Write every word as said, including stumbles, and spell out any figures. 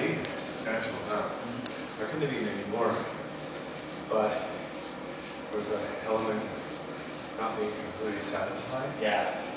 paid a substantial amount. There couldn't have been any more, but there was an element of not being completely satisfied. Yeah.